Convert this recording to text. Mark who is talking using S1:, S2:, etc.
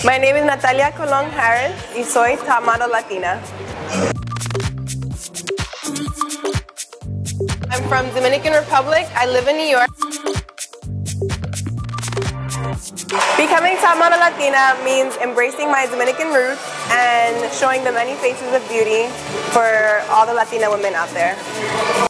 S1: My name is Natalia Colón Harris y soy top model Latina. I'm from Dominican Republic. I live in New York. Becoming top model Latina means embracing my Dominican roots and showing the many faces of beauty for all the Latina women out there.